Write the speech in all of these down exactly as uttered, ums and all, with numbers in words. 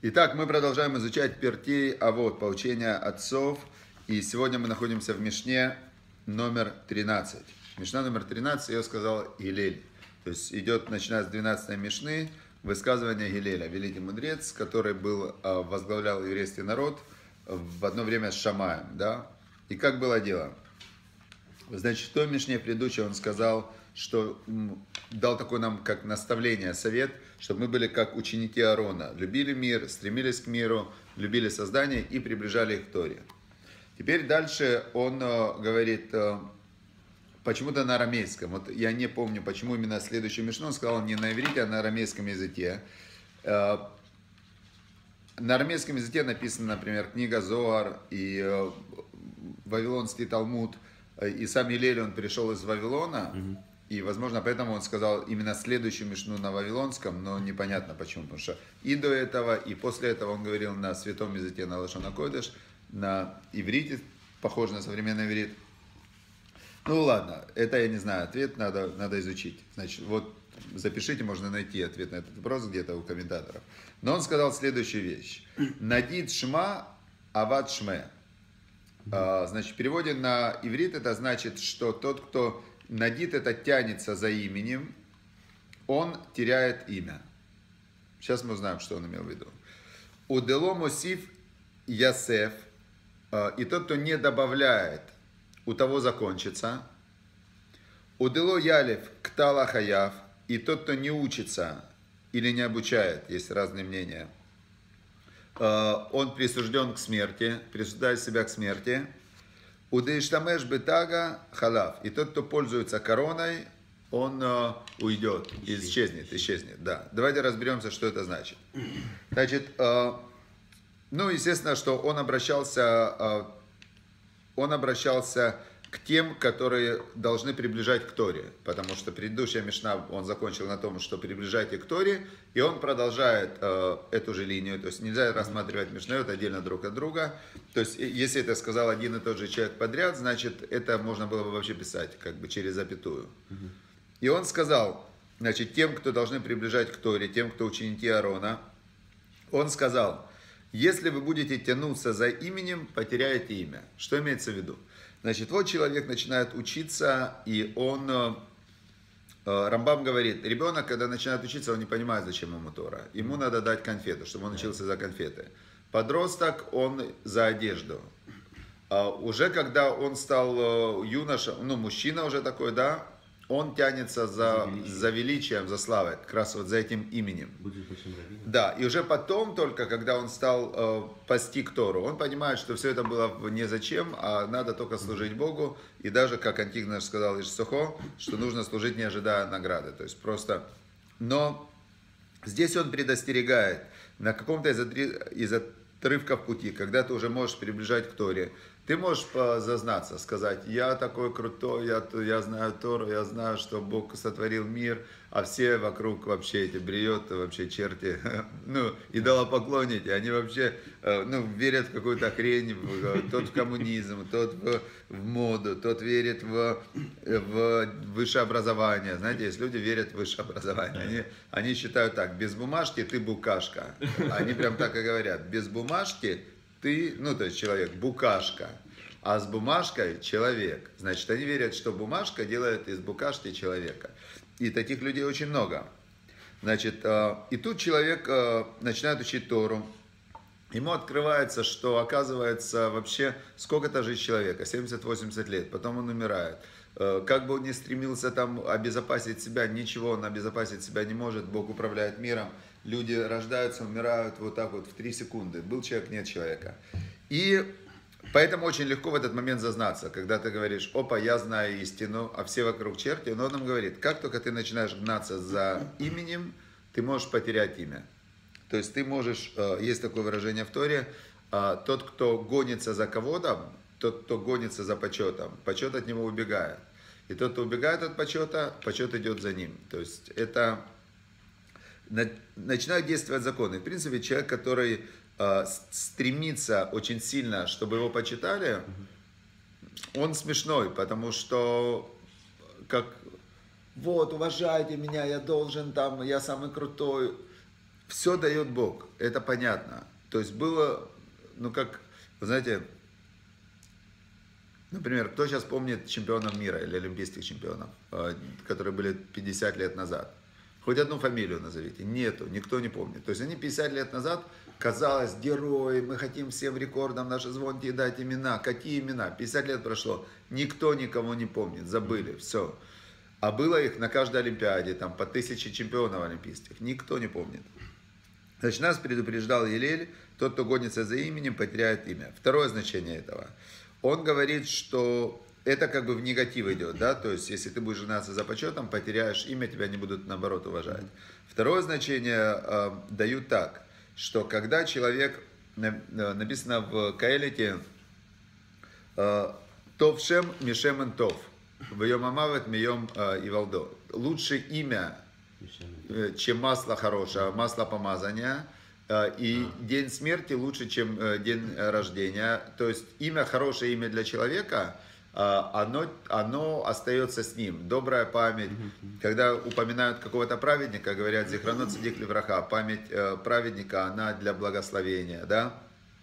Итак, мы продолжаем изучать Пертей Авот, поучения отцов. И сегодня мы находимся в Мишне номер тринадцать. Мишна номер тринадцать, ее сказал Гилель. То есть идет, начиная с двенадцатой Мишны, высказывание Гилеля, великий мудрец, который был, возглавлял еврейский народ в одно время с Шамаем. Да? И как было дело? Значит, в той Мишне предыдущей он сказал, что дал такое нам как наставление, совет, чтобы мы были как ученики Аарона. Любили мир, стремились к миру, любили создание и приближали их к Торе. Теперь дальше он говорит, почему-то на арамейском. Вот я не помню, почему именно следующую Мишну он сказал не на иврите, а на арамейском языке. На арамейском языке написана, например, книга Зоар и Вавилонский Талмуд. И сам Гилель, он пришел из Вавилона. Mm-hmm. И, возможно, поэтому он сказал именно следующую Мишну на Вавилонском, но непонятно почему. Потому что и до этого, и после этого он говорил на святом языке, на лашон а-койдеш, на иврите, похоже на современный иврит. Ну ладно, это я не знаю, ответ надо, надо изучить. Значит, вот запишите, можно найти ответ на этот вопрос где-то у комментаторов. Но он сказал следующую вещь. Надид шма, ават шме. Значит, в переводе на иврит это значит, что тот, кто надид, это тянется за именем, он теряет имя. Сейчас мы узнаем, что он имел в виду. Удело мосив ясеф, и тот, кто не добавляет, у того закончится. Удело ялев ктала хаяв, и тот, кто не учится или не обучает, есть разные мнения, он присужден к смерти, присуждает себя к смерти. Удеиштамеш бетага халав. И тот, кто пользуется короной, он uh, уйдет, исчезнет, исчезнет. Да. Давайте разберемся, что это значит. Значит, uh, ну, естественно, что он обращался, uh, он обращался к тем, которые должны приближать к Торе. Потому что предыдущая Мишна, он закончил на том, что приближайте к Торе, и он продолжает э, эту же линию. То есть нельзя рассматривать Мишнайот отдельно друг от друга. То есть если это сказал один и тот же человек подряд, значит это можно было бы вообще писать как бы через запятую. И он сказал, значит, тем, кто должны приближать к Торе, тем, кто ученики Аарона, он сказал, если вы будете тянуться за именем, потеряете имя. Что имеется в виду? Значит, вот человек начинает учиться, и он, э, Рамбам говорит, ребенок, когда начинает учиться, он не понимает, зачем ему Тора. Ему надо дать конфету, чтобы он учился за конфеты. Подросток, он за одежду. А уже когда он стал э, юноша, ну, мужчина уже такой, да, он тянется за, за величием, за славой, как раз вот за этим именем. Да, и уже потом только, когда он стал э, постиг Тору, он понимает, что все это было не зачем, а надо только служить Богу. И даже, как Антик наш сказал из Сухо, что нужно служить, не ожидая награды. То есть просто... Но здесь он предостерегает на каком-то из, из отрывков пути, когда ты уже можешь приближать к Торе, ты можешь зазнаться, сказать, я такой крутой, я, я знаю Тору, я знаю, что Бог сотворил мир, а все вокруг вообще эти бриоты, вообще черти, ну, идолопоклонники, они вообще, ну, верят в какую-то хрень, тот в коммунизм, тот в, в моду, тот верит в, в высшее образование. Знаете, есть люди верят в высшее образование, они, они считают так, без бумажки ты букашка, они прям так и говорят, без бумажки ты, ну, то есть человек, букашка, а с бумажкой человек. Значит, они верят, что бумажка делает из букашки человека. И таких людей очень много. Значит, и тут человек начинает учить Тору. Ему открывается, что оказывается вообще сколько-то жить человека, семьдесят-восемьдесят лет, потом он умирает. Как бы он ни стремился там обезопасить себя, ничего он обезопасить себя не может, Бог управляет миром. Люди рождаются, умирают вот так вот в три секунды. Был человек, нет человека. И поэтому очень легко в этот момент зазнаться, когда ты говоришь, опа, я знаю истину, а все вокруг черти. Но он нам говорит, как только ты начинаешь гнаться за именем, ты можешь потерять имя. То есть ты можешь, есть такое выражение в Торе, тот, кто гонится за кого-то, тот, кто гонится за почетом, почет от него убегает. И тот, кто убегает от почета, почет идет за ним. То есть это... Начинают действовать законы. В принципе, человек, который э, стремится очень сильно, чтобы его почитали, он смешной, потому что как вот, уважайте меня, я должен там, я самый крутой. все дает Бог, это понятно. То есть было, ну как, вы знаете, например, кто сейчас помнит чемпионов мира или олимпийских чемпионов, которые были пятьдесят лет назад? Хоть одну фамилию назовите. Нету, никто не помнит. То есть они пятьдесят лет назад, казалось, герои, мы хотим всем рекордам наши звонкие дать имена. Какие имена? пятьдесят лет прошло, никто никого не помнит, забыли, все. А было их на каждой олимпиаде, там по тысяче чемпионов олимпийских, никто не помнит. Значит, нас предупреждал Елель, тот, кто гонится за именем, потеряет имя. Второе значение этого. Он говорит, что это как бы в негатив идет, да, то есть если ты будешь женаться за почетом, потеряешь имя, тебя не будут наоборот уважать. Второе значение э, дают так, что когда человек, написано в Каэлите, э, Товшем Мишемен Тов, Вьем Амавет Мием Ивалдо, лучше имя, э, чем масло хорошее, масло помазания. И день смерти лучше, чем день рождения. То есть имя, хорошее имя для человека, оно, оно остается с ним. Добрая память. Когда упоминают какого-то праведника, говорят, Зихранот Цадик Левраха, память праведника, она для благословения. Да?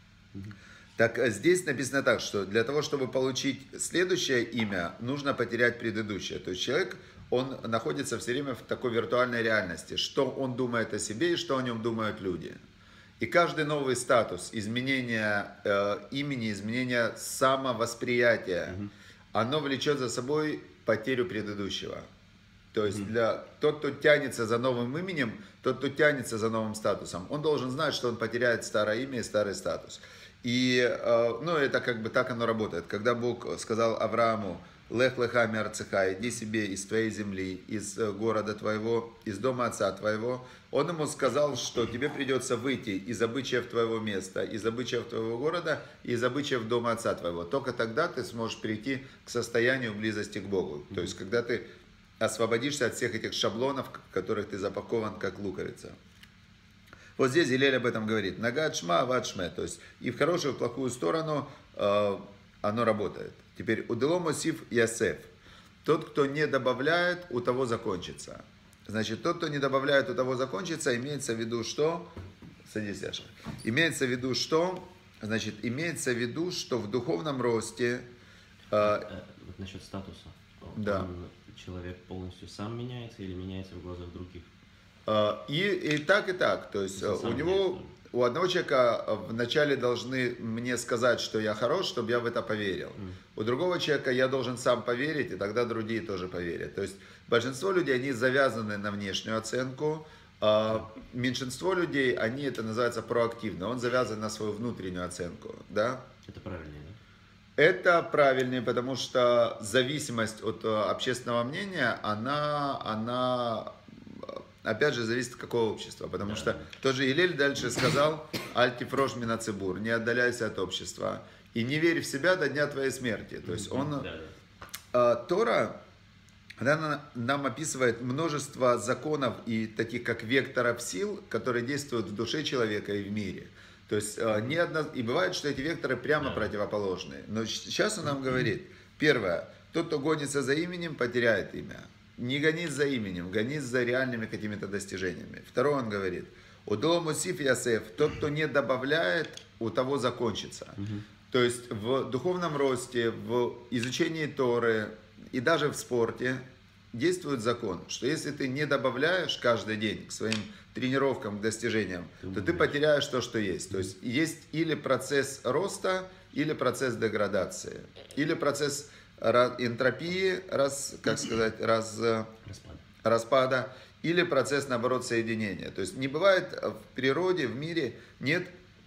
Так здесь написано так, что для того, чтобы получить следующее имя, нужно потерять предыдущее. То есть человек, он находится все время в такой виртуальной реальности, что он думает о себе и что о нем думают люди. И каждый новый статус, изменение э, имени, изменение самовосприятия, mm-hmm. оно влечет за собой потерю предыдущего. То есть для, тот, кто тянется за новым именем, тот, кто тянется за новым статусом, он должен знать, что он потеряет старое имя и старый статус. И э, ну, это как бы так оно работает. Когда Бог сказал Аврааму: «Лех леха миарцеха, иди себе из твоей земли, из города твоего, из дома отца твоего», он ему сказал, что тебе придется выйти из обычаев твоего места, из обычаев твоего города, из обычаев дома отца твоего. Только тогда ты сможешь прийти к состоянию близости к Богу. То есть, когда ты освободишься от всех этих шаблонов, в которых ты запакован как луковица. Вот здесь Елель об этом говорит. Нагад шма, авад шме. То есть, и в хорошую, и в плохую сторону э, оно работает. Теперь, уделом осиф ясеф. Тот, кто не добавляет, у того закончится. Значит, тот, кто не добавляет, у того закончится, имеется в виду, что... Садись, Яша. Имеется в виду, что... Значит, имеется в виду, что в духовном росте... Э, вот насчет статуса. Да. Он, человек полностью сам меняется или меняется в глазах других? Э, и, и так, и так. То есть, у него... Деле, у одного человека вначале должны мне сказать, что я хорош, чтобы я в это поверил. Mm. У другого человека я должен сам поверить, и тогда другие тоже поверят. То есть большинство людей, они завязаны на внешнюю оценку, а меньшинство людей, они, это называется проактивно, он завязан на свою внутреннюю оценку. Да? Это правильнее, да? Это правильнее, потому что зависимость от общественного мнения, она... она опять же, зависит от какого общества, потому да. что тоже Елель дальше сказал: «Альтифрош минацибур», не отдаляйся от общества и не верь в себя до дня твоей смерти. То есть он, да, да. Тора, она нам описывает множество законов и таких как векторов сил, которые действуют в душе человека и в мире. То есть не одно... и бывает, что эти векторы прямо да. противоположные. Но сейчас он нам говорит: первое, тот, кто гонится за именем, потеряет имя. Не гонись за именем, гонись за реальными какими-то достижениями. Второе, он говорит: «Удолом усиф ясеф», тот, кто не добавляет, у того закончится. Угу. То есть в духовном росте, в изучении Торы и даже в спорте действует закон, что если ты не добавляешь каждый день к своим тренировкам, к достижениям, ты то ты потеряешь то, что есть. То есть есть или процесс роста, или процесс деградации, или процесс энтропии, раз, как сказать, раз, распада. распада, или процесс, наоборот, соединения. То есть не бывает в природе, в мире, нет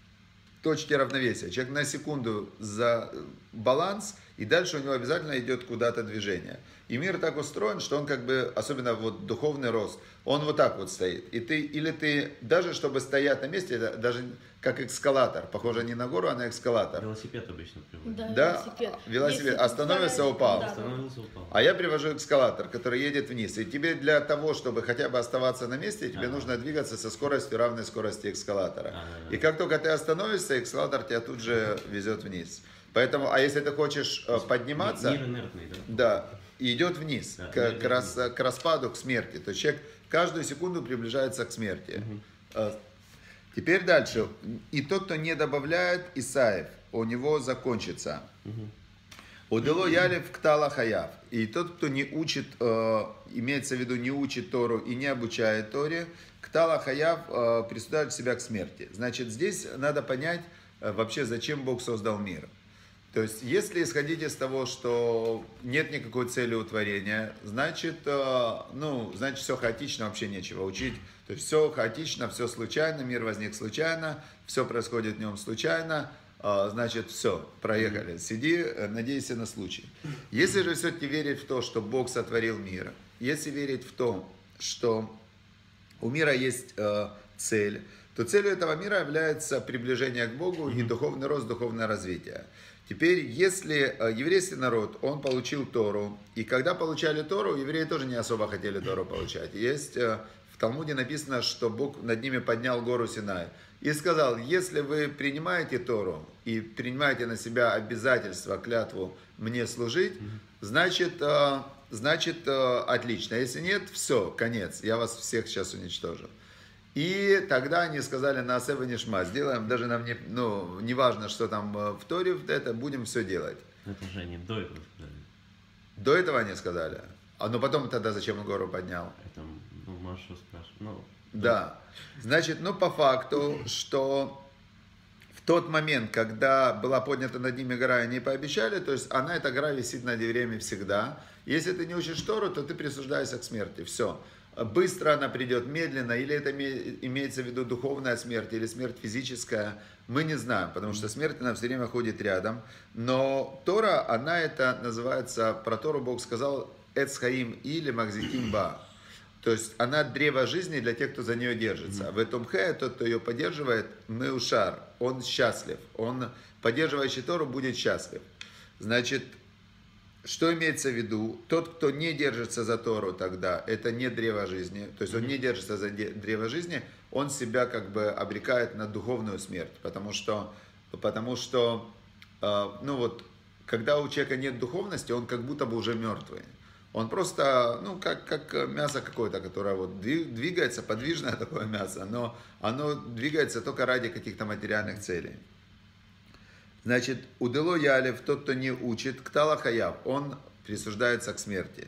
точки равновесия. Человек на секунду за баланс, и дальше у него обязательно идет куда-то движение. И мир так устроен, что он как бы, особенно вот духовный рост, он вот так вот стоит. И ты, или ты, даже чтобы стоять на месте, это даже как эскалатор, похоже не на гору, а на эскалатор. Велосипед обычно приводит. Да, да, велосипед. велосипед. Остановился, упал. Да, Остановился, упал. А я привожу эскалатор, который едет вниз. И тебе для того, чтобы хотя бы оставаться на месте, тебе А-а-а. нужно двигаться со скоростью, равной скорости эскалатора. А-а-а. И как только ты остановишься, эскалатор тебя тут же везет вниз. Поэтому, а если ты хочешь подниматься, мир инертный, да? Да, и идет вниз, да, к, к, рас, вниз. к распаду, к смерти. То есть человек каждую секунду приближается к смерти. Угу. Теперь дальше. И тот, кто не добавляет, Исаев, у него закончится. Удело ялев ктала хаяв. И тот, кто не учит, э, имеется в виду, не учит Тору и не обучает Торе, ктала хаяв э, присуждает себя к смерти. Значит, здесь надо понять э, вообще, зачем Бог создал мир. То есть, если исходить из того, что нет никакой цели у творения, значит, э, ну, значит, все хаотично, вообще нечего учить. То есть, все хаотично, все случайно, мир возник случайно, все происходит в нем случайно. Значит, все, проехали. Сиди, надейся на случай. Если же все-таки верить в то, что Бог сотворил мир, если верить в то, что у мира есть э, цель, то целью этого мира является приближение к Богу и духовный рост, духовное развитие. Теперь, если э, еврейский народ, он получил Тору, и когда получали Тору, евреи тоже не особо хотели Тору получать. Есть э, в Талмуде написано, что Бог над ними поднял гору Синай. И сказал, если вы принимаете Тору и принимаете на себя обязательство, клятву мне служить, значит, значит отлично. Если нет, все, конец, я вас всех сейчас уничтожу. И тогда они сказали на Асев и Нишма, сделаем, даже нам не, ну, не важно, что там в Торе, это будем все делать. Это же они до этого сказали. До этого они сказали. А ну потом тогда зачем он гору поднял? Это, ну, Машу спрашивает. Ну, да. Значит, ну по факту, что в тот момент, когда была поднята над ними гора, они пообещали, то есть она, эта гора, висит над евреями всегда. Если ты не учишь Тору, то ты присуждаешься к смерти. Все. Быстро она придет, медленно, или это имеется в виду духовная смерть, или смерть физическая, мы не знаем, потому что смерть, она все время ходит рядом. Но Тора, она это называется, про Тору Бог сказал, Эцхаим или Махзиким Ба. То есть она древо жизни для тех, кто за нее держится. В этом хэ, тот, кто ее поддерживает, меушар, он счастлив. Он, поддерживающий Тору, будет счастлив. Значит, что имеется в виду? Тот, кто не держится за Тору тогда, это не древо жизни. То есть он не держится за древо жизни, он себя как бы обрекает на духовную смерть. Потому что, потому что ну вот, когда у человека нет духовности, он как будто бы уже мертвый. Он просто, ну, как, как мясо какое-то, которое вот двигается, подвижное такое мясо, но оно двигается только ради каких-то материальных целей. Значит, удело ялев, тот, кто не учит, ктала хаяв, он присуждается к смерти.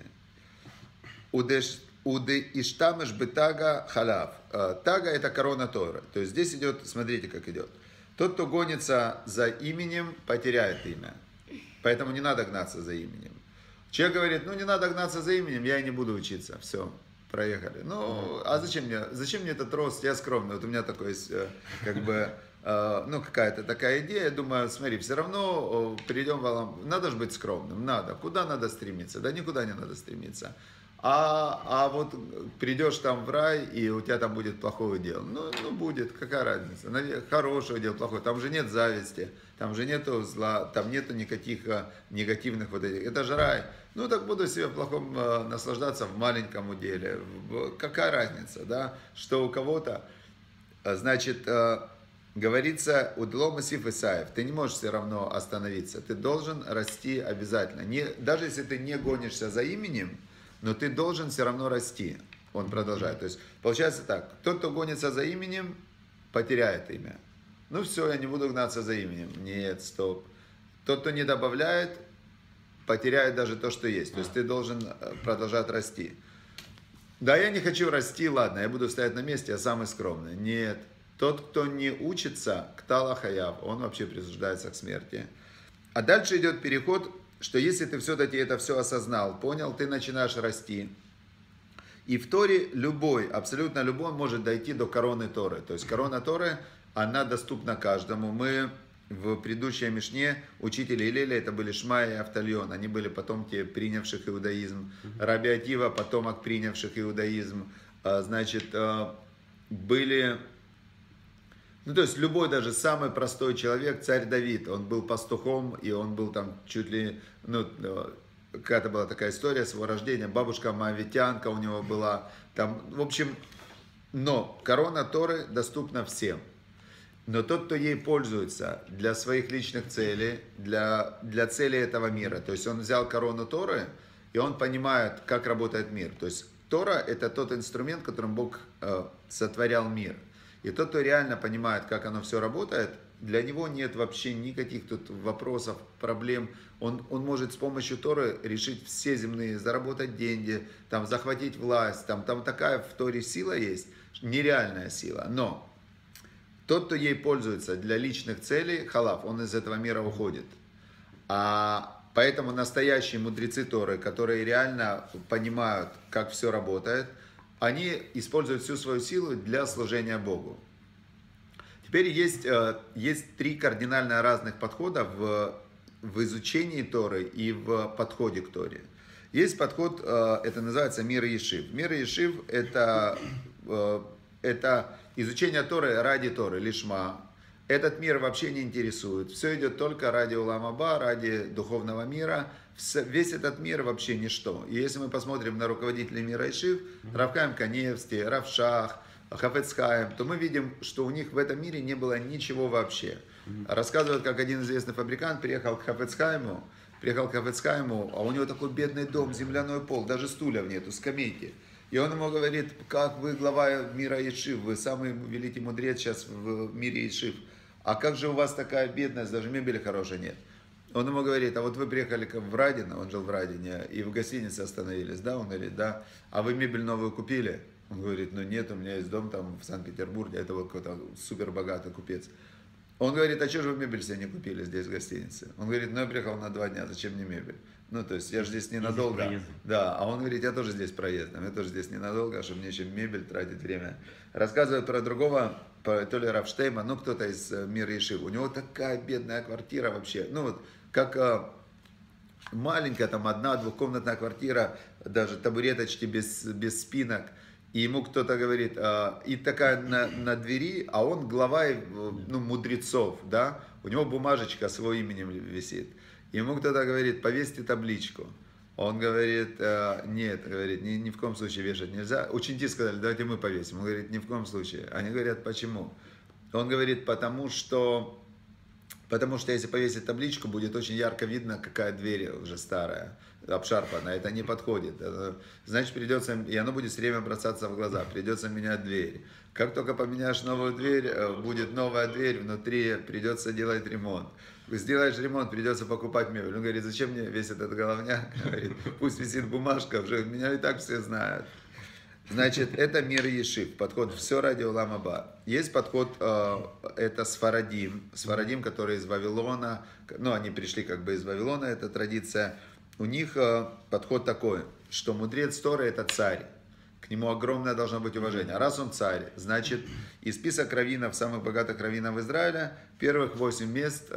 Уде иштамеш бетага халав. Тага — это корона Торы. То есть здесь идет, смотрите, как идет. Тот, кто гонится за именем, потеряет имя. Поэтому не надо гнаться за именем. Человек говорит, ну не надо гнаться за именем, я и не буду учиться. Все, проехали. Ну, а зачем мне, зачем мне этот рост? Я скромный. Вот у меня такой есть, как бы, ну какая-то такая идея. Я думаю, смотри, все равно придем в Алам. Надо же быть скромным, надо. Куда надо стремиться? Да никуда не надо стремиться. А, а вот придешь там в рай, и у тебя там будет плохое дело. Ну, ну будет, какая разница. Хорошее дело, плохое. Там же нет зависти, там же нету зла, там нету никаких негативных вот этих. Это же рай. Ну, так буду себе плохом наслаждаться в маленьком деле. Какая разница, да? Что у кого-то, значит, говорится, удлом Исиф Исаев, ты не можешь все равно остановиться. Ты должен расти обязательно. Не, даже если ты не гонишься за именем, но ты должен все равно расти. Он продолжает. То есть, получается так, тот, кто гонится за именем, потеряет имя. Ну все, я не буду гнаться за именем. Нет, стоп. Тот, кто не добавляет, потеряет даже то, что есть. То есть, ты должен продолжать расти. Да, я не хочу расти, ладно, я буду стоять на месте, я самый скромный. Нет. Тот, кто не учится, ктала хаяв, он вообще присуждается к смерти. А дальше идет переход, что если ты все-таки это все осознал, понял, ты начинаешь расти. И в Торе любой, абсолютно любой может дойти до короны Торы. То есть корона Торы, она доступна каждому. Мы в предыдущей Мишне, учители Илеля, это были Шмай и Автальон. Они были потомки принявших иудаизм. Раби Акива, потомок принявших иудаизм. Значит, были... Ну, то есть, любой, даже самый простой человек, царь Давид, он был пастухом, и он был там чуть ли, ну, какая-то была такая история с его рождением, бабушка моавитянка у него была, там, в общем, но корона Торы доступна всем. Но тот, кто ей пользуется для своих личных целей, для, для целей этого мира, то есть, он взял корону Торы, и он понимает, как работает мир. То есть, Тора — это тот инструмент, которым Бог э, сотворял мир. И тот, кто реально понимает, как оно все работает, для него нет вообще никаких тут вопросов, проблем. Он, он может с помощью Торы решить все земные, заработать деньги, там, захватить власть. Там, там такая в Торе сила есть, нереальная сила. Но тот, кто ей пользуется для личных целей, халав, он из этого мира уходит. А поэтому настоящие мудрецы Торы, которые реально понимают, как все работает, они используют всю свою силу для служения Богу. Теперь есть, есть три кардинально разных подхода в, в изучении Торы и в подходе к Торе. Есть подход, это называется мир Ешив. Мир Ешив это, это изучение Торы ради Торы, лишма. Этот мир вообще не интересует. Все идет только ради Улам Аба, ради духовного мира. Весь этот мир вообще ничто. И если мы посмотрим на руководителей мира Ешив, Рав Хаим Каневский, Рав Шах, Хафец Хаим, то мы видим, что у них в этом мире не было ничего вообще. Рассказывают, как один известный фабрикант приехал к Хафец Хаиму, приехал к Хафец Хаиму, а у него такой бедный дом, земляной пол, даже стульев нету, скамейки. И он ему говорит, как вы глава мира Ешив, вы самый великий мудрец сейчас в мире Ешив. А как же у вас такая бедность, даже мебели хорошей нет? Он ему говорит, а вот вы приехали в Радино, он жил в Радине, и в гостинице остановились, да? Он говорит, да. А вы мебель новую купили? Он говорит, ну нет, у меня есть дом там в Санкт-Петербурге, это вот какой-то супер богатый купец. Он говорит, а что же вы мебель себе не купили здесь в гостинице? Он говорит, ну я приехал на два дня, зачем мне мебель? Ну то есть я же здесь ненадолго. Здесь да, а он говорит, я тоже здесь проездом, я тоже здесь ненадолго, чтобы мне еще мебель тратить время. Рассказывают про другого, то ли Рав Штейма, ну кто-то из мира Ешив. У него такая бедная квартира вообще, ну вот как маленькая там одна двухкомнатная квартира, даже табуреточки без, без спинок. И ему кто-то говорит, а, и такая на, на двери, а он глава ну, мудрецов, да, у него бумажечка с его именем висит. Ему кто-то говорит, повесьте табличку. Он говорит, а, нет, говорит, ни, ни в коем случае вешать нельзя. Ученики сказали, давайте мы повесим. Он говорит, ни в коем случае. Они говорят, почему? Он говорит, потому что, потому что если повесить табличку, будет очень ярко видно, какая дверь уже старая, обшарпанная, это не подходит. Это, значит, придется, и оно будет все время бросаться в глаза, придется менять дверь. Как только поменяешь новую дверь, будет новая дверь, внутри придется делать ремонт. Сделаешь ремонт, придется покупать мебель. Он говорит, зачем мне весь этот головняк? Говорит, пусть висит бумажка, уже меня и так все знают. Значит, это мир Ешив, подход все ради Улам Аба. Есть подход, это Сфарадим, Сфарадим, которые из Вавилона, ну, они пришли как бы из Вавилона, это традиция. У них подход такой, что мудрец Торы это царь, к нему огромное должно быть уважение. А раз он царь, значит, из список раввинов, самых богатых раввинов Израиля, первых восемь мест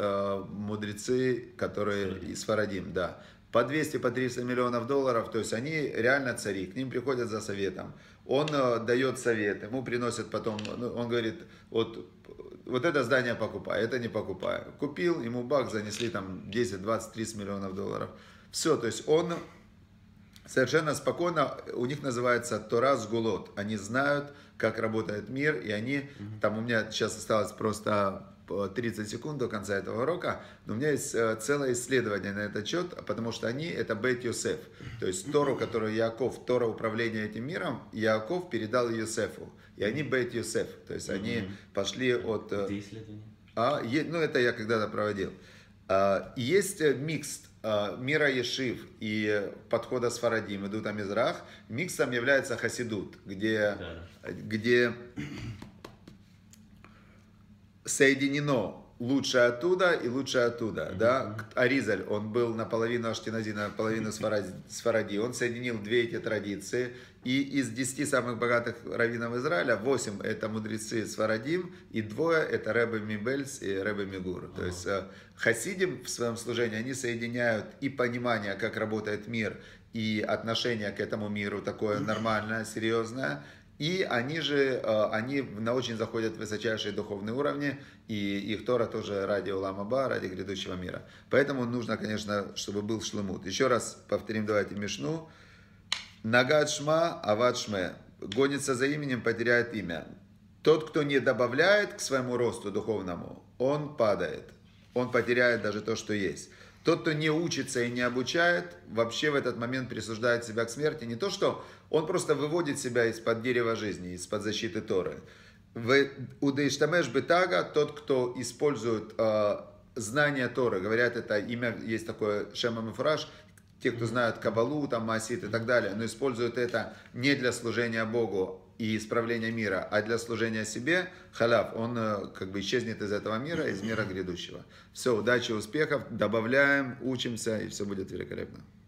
мудрецы, которые из Сфарадим, да. По двести, по триста миллионов долларов, то есть они реально цари, к ним приходят за советом. Он э, дает совет, ему приносят потом, ну, он говорит, вот, вот это здание покупай, это не покупай. Купил, ему бах, занесли там десять, двадцать, тридцать миллионов долларов. Все, то есть он совершенно спокойно, у них называется Тора Сгулот. Они знают, как работает мир, и они, там у меня сейчас осталось просто тридцать секунд до конца этого урока, но у меня есть целое исследование на этот счет, потому что они это Бейт Йосеф, то есть Тору, которую Яаков, Тора управления этим миром, Яаков передал Йосефу, и они Бейт Йосеф, то есть они mm-hmm. пошли от... Где исследование? А, ну это я когда-то проводил. А, есть микс а, мира Ешив и подхода Сфарадим, идут Амизрах, миксом является Хасидут, где... Да. где соединено лучшее оттуда и лучшее оттуда, mm-hmm. да, Аризаль, он был наполовину Аштенази, наполовину Сфаради, он соединил две эти традиции, и из десяти самых богатых раввинов Израиля, восемь это мудрецы Сфарадим, и двое это Ребе Мибельс и Ребе Мигур, mm-hmm. то есть хасидим в своем служении, они соединяют и понимание, как работает мир, и отношение к этому миру такое нормальное, серьезное. И они же, они на очень заходят в высочайшие духовные уровни, и их Тора тоже ради Улам Аба, ради грядущего мира. Поэтому нужно, конечно, чтобы был шлемут. Еще раз повторим, давайте Мишну. Нагад шма, авад шме. Гонится за именем, потеряет имя. Тот, кто не добавляет к своему росту духовному, он падает. Он потеряет даже то, что есть. Тот, кто не учится и не обучает, вообще в этот момент присуждает себя к смерти. Не то, что он просто выводит себя из-под дерева жизни, из-под защиты Торы. Удейштамеш бетага, тот, кто использует э, знание Торы, говорят, это имя, есть такое Шема Мефураш, те, кто знают Кабалу, там, Маасит и так далее, но используют это не для служения Богу и исправления мира, а для служения себе, халяв, он э, как бы исчезнет из этого мира, из мира грядущего. Все, удачи, успехов, добавляем, учимся, и все будет великолепно.